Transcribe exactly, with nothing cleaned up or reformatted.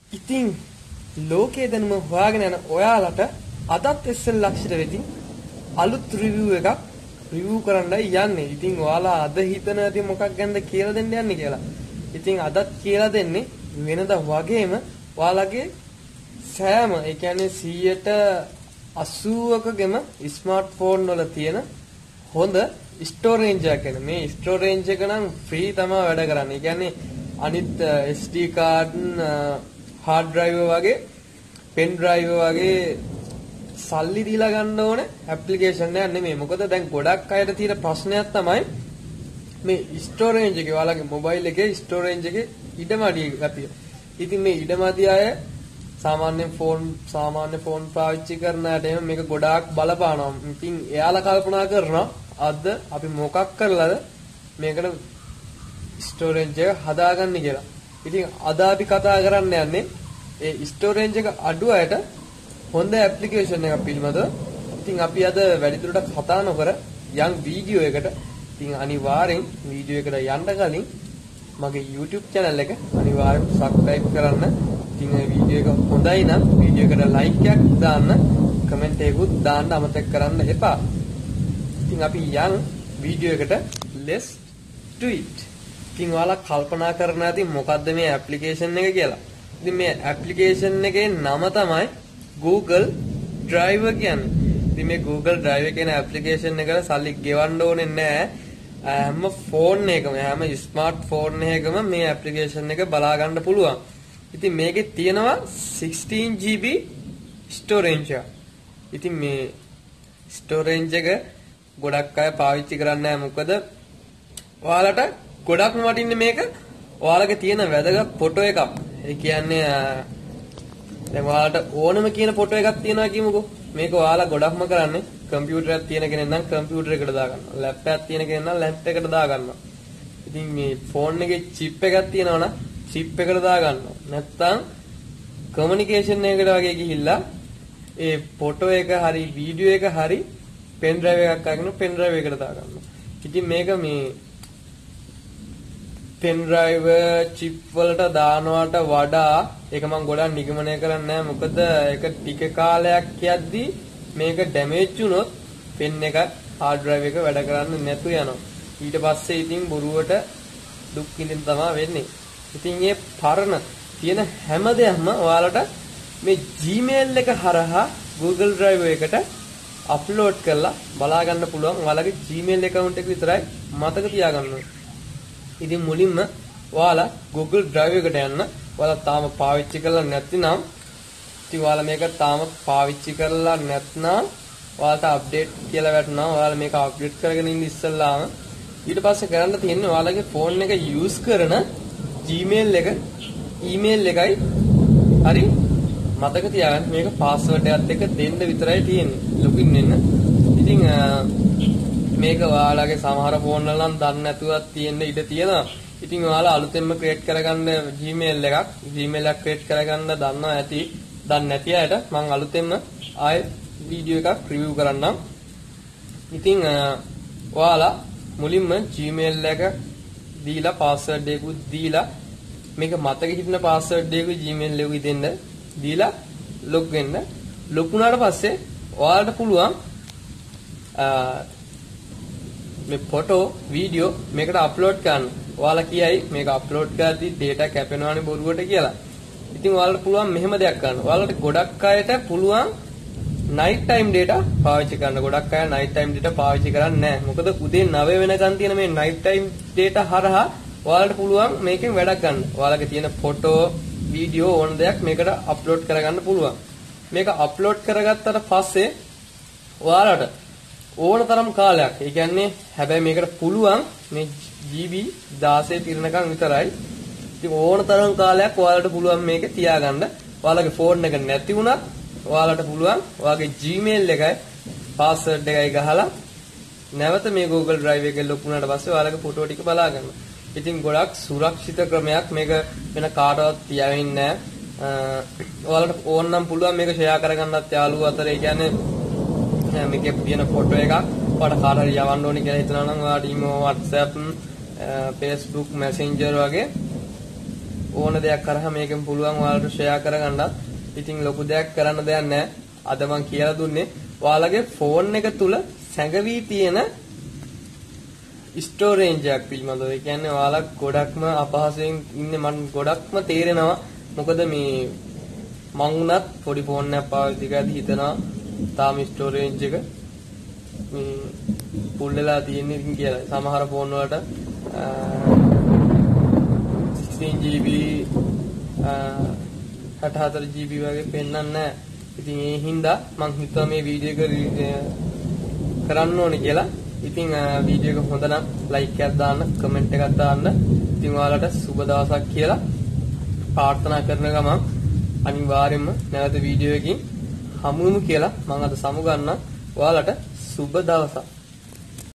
ඉතින් ලෝකයේ දැනුම හොයාගෙන යන ඔයාලට අදත් එස් එල් ලක්ෂිත වෙතින් අලුත් රිවිව් එකක් රිවිව් කරන්නයි යන්නේ. ඉතින් ඔයාලා අද හිතන ඇති මොකක් ගැනද කියලා දෙන්න යන්නේ කියලා. ඉතින් අදත් කියලා දෙන්නේ වෙනදා වගේම ඔයාලගේ සෑම ඒ කියන්නේ සීයට අසූවකගෙම ස්මාර්ට්ෆෝන් වල තියෙන හොඳ ස්ටෝරේජ් එකක් ගැන. මේ ස්ටෝරේජ් එක නම් ෆ්‍රී තමයි වැඩ කරන්නේ. ඒ කියන්නේ අනිත් එස් ඩී කාඩ් hard drive වගේ pen drive වගේ සල්ලි දීලා ගන්න ඕන ඇප්ලිකේෂන් එකක් නෙමෙයි. මොකද දැන් ගොඩක් අයට තියෙන ප්‍රශ්නයක් තමයි මේ ස්ටෝරේජ් එකේ ඔයාලගේ මොබයිල් එකේ ස්ටෝරේජ් එකේ ඉඩමඩි ගතිය. ඉතින් මේ ඉඩමඩි අය සාමාන්‍ය ෆෝන් සාමාන්‍ය ෆෝන් පාවිච්චි කරන අයට මේක ගොඩාක් බලපානවා. ඉතින් එයාලා කල්පනා කරනවා අද අපි මොකක් කරලාද මේකට ස්ටෝරේජ් එක හදාගන්නේ කියලා. ඉතින් අද අපි කතා කරන්න යන්නේ ඒ ස්ටෝරේජ් එක අඩු අයට හොඳ ඇප්ලිකේෂන් එකක් පිළිබඳව. ඉතින් අපි අද වැඩිදුරටත් කතා නොකර යම් වීඩියෝ එකකට. ඉතින් අනිවාර්යෙන් වීඩියෝ එකට යන්න කලින් මගේ YouTube channel එක අනිවාර්යෙන් subscribe කරන්න. ඉතින් මේ වීඩියෝ එක හොඳයි නම් වීඩියෝ එකට like එකක් දාන්න, comment එකකුත් දාන්න අමතක කරන්න එපා. ඉතින් අපි යන් වීඩියෝ එකට let's do it. ඉතින් ඔයාලා කල්පනා කරන ඇති මොකද්ද මේ ඇප්ලිකේෂන් එක කියලා. ඉතින් මේ ඇප්ලිකේෂන් එකේ නම තමයි Google Drive කියන්නේ. ඉතින් මේ Google Drive කියන ඇප්ලිකේෂන් එකට සල්ලි ගෙවන්න ඕනේ නැහැ. හැම ෆෝන් එකම හැම ස්මාර්ට් ෆෝන් එකකම මේ ඇප්ලිකේෂන් එක බලා ගන්න පුළුවන්. ඉතින් මේකේ තියෙනවා sixteen G B storage එක. ඉතින් මේ storage එක ගොඩක් අය පාවිච්චි කරන්නේ නැහැ. මොකද ඔයාලට ගොඩක්ම වටින්නේ මේක ඔයාලගේ තියෙන වැදගත් ෆොටෝ එකක්. ඒ කියන්නේ දැන් ඔයාලට ඕනම කියන ෆොටෝ එකක් තියෙනවා කියමුකෝ. මේක ඔයාලා ගොඩක්ම කරන්නේ කම්පියුටරයක් තියෙන කෙනෙක් නම් කම්පියුටර් එකට දාගන්නවා. ලැප්ටොප් එකක් තියෙන කෙනෙක් නම් ලැප්ටොප් එකට දාගන්නවා. ඉතින් මේ ෆෝන් එකේ චිප් එකක් තියෙනවා නම් චිප් එකට දාගන්නවා. නැත්තම් කමියුනිකේෂන් එකකට වගේ ගිහිල්ලා ඒ ෆොටෝ එක හරි වීඩියෝ එක හරි පෙන් ඩ්‍රයිව් එකක් අරගෙන පෙන් ඩ්‍රයිව් එකට දාගන්නවා. ඉතින් මේක මේ පෙන් ඩ්‍රයිව් චිප් වලට දානවට වඩා ඒක මම ගොඩක් නිගමනය කරන්නේ නැහැ. මොකද ඒක ටික කාලයක් යද්දී මේක ඩැමේජ් වුණොත් පෙන් එක hard drive එක වැඩ කරන්නේ නැතු යනවා. ඊට පස්සේ ඉතින් බොරුවට දුක් විඳින්න තමයි වෙන්නේ. ඉතින් මේ පරණ තියෙන හැම දෙයක්ම ඔයාලට මේ Gmail එක හරහා Google Drive එකට අප්ලෝඩ් කරලා බලා ගන්න පුළුවන්. ඔයාලගේ Gmail account එක විතරයි මතක තියාගන්න ඕනේ. ඉතින් මුලින්ම ඔයාලා Google Drive එකට යන්න. ඔයාලා තාම පාවිච්චි කරලා නැත්නම් ඉතින් ඔයාලා මේක තාම පාවිච්චි කරලා නැත්නම් ඔයාලට අප්ඩේට් කියලා වැටෙනවා. ඔයාලා මේක අප්ඩේට් කරගෙන ඉන්න ඉස්සෙල්ලාම ඊට පස්සේ කරන්න තියෙන්නේ ඔයාලගේ ෆෝන් එක යූස් කරන Gmail එක email එකයි හරි මතක තියාගන්න. මේක පාස්වර්ඩ් එකත් එක්ක දෙන්න විතරයි තියෙන්නේ. ලොගින් වෙන්න. ඉතින් මේක ඔයාලගේ සමහර ෆෝන් වල නම් දන්නේ නැතුවත් තියෙන්න ඉඩ තියෙනවා. ඉතින් ඔයාලා අලුතෙන්ම ක්‍රියේට් කරගන්න Gmail එකක් Gmail එකක් ක්‍රියේට් කරගන්න දන්නවා ඇති. දන්නේ නැති අයට මම අලුතෙන්ම ආයෙ වීඩියෝ එකක් රිවිව් කරන්නම්. ඉතින් ඔයාලා මුලින්ම Gmail එක දීලා පාස්වර්ඩ් එකකුත් දීලා මේක මතක හිටින පාස්වර්ඩ් එකකුයි Gmail එකකුයි දෙන්න දීලා ලොග් වෙන්න. ලොග් වුණාට පස්සේ ඔයාලට පුළුවන් මේ ෆොටෝ වීඩියෝ මේකට අප්ලෝඩ් කරන්න. ඔයාලා කියයි මේක අප්ලෝඩ් කරද්දී data කැපෙනවානේ බොරුවට කියලා. ඉතින් ඔයාලට පුළුවන් මෙහෙම දෙයක් කරන්න. ඔයාලට ගොඩක් අයට පුළුවන් night time data පාවිච්චි කරන්න. ගොඩක් අය night time data පාවිච්චි කරන්නේ නැහැ. මොකද උදේ නවය වෙනකන් තියෙන මේ night time data හරහා ඔයාලට පුළුවන් මේකෙන් වැඩක් ගන්න. ඔයාලගේ තියෙන ෆොටෝ වීඩියෝ ඕන දෙයක් මේකට අප්ලෝඩ් කරගන්න පුළුවන්. මේක අප්ලෝඩ් කරගත්තට පස්සේ ඔයාලට ඕන තරම් කාලයක්, ඒ කියන්නේ හැබැයි මේකට පුළුවන් මේ G B දාසය පිරෙනකන් විතරයි. ඉතින් ඕන තරම් කාලයක් ඔයාලට පුළුවන් මේක තියාගන්න. ඔයාලගේ ෆෝන් එක නැති වුණත් ඔයාලට පුළුවන් ඔයාගේ Gmail එකයි පාස්වර්ඩ් එකයි ගහලා නැවත මේ Google Drive එකේ ලොග් වුණාට පස්සේ ඔයාලගේ ෆොටෝ ටික බලා ගන්න. ඉතින් ගොඩක් සුරක්ෂිත ක්‍රමයක්. මේක වෙන කාටවත් තියාවෙන්නේ නැහැ. ඔයාලට ඕන නම් පුළුවන් මේක ෂෙයා කරගන්නත් යාළුවෝ අතර. ඒ කියන්නේ මේකේ තියෙන ෆොටෝ එකක් ඔයාලට කාට හරි යවන්න ඕනේ කියලා හිතනවා නම් ඔයාලට ඊමෝ WhatsApp Facebook Messenger වගේ ඕන දෙයක් කරා මේකෙන් පුළුවන් ඔයාලට ෂෙයා කරගන්නත්. ඉතින් ලොකු දෙයක් කරන්න දෙයක් නැහැ. අද මම කියලා දුන්නේ ඔයාලගේ ෆෝන් එක තුල සැඟවී තියෙන ස්ටෝරේජ් එකක් පිළිබඳව. ඒ කියන්නේ ඔයාලා ගොඩක්ම අපහසුයෙන් ඉන්නේ මම ගොඩක්ම තේරෙනවා. මොකද මේ මං උනත් පොඩි ෆෝන් එකක් පාවිච්චි කරද්දි හිතනවා තාම ස්ටෝරේජ් එක මේ ෆුල් වෙලා තියෙන්නේ කියලා. සමහර ෆෝන් වලට sixteen G B sixty-four G B වගේ පෙන්නන්නේ නැහැ. ඉතින් ඒ හින්දා මං හිතුවා මේ වීඩියෝ එක කරන්න ඕනේ කියලා. ඉතින් වීඩියෝ එක හොඳ නම් ලයික් එකක් දාන්න, කමෙන්ට් එකක් දාන්න. ඉතින් ඔයාලට සුබ දවසක් කියලා ප්‍රාර්ථනා කරන ගමන් අනිවාර්යයෙන්ම නැවත වීඩියෝ එකකින් හමුවෙමු කියලා මම අද සමුගන්නම්. ඔයාලට සුබ දවසක්.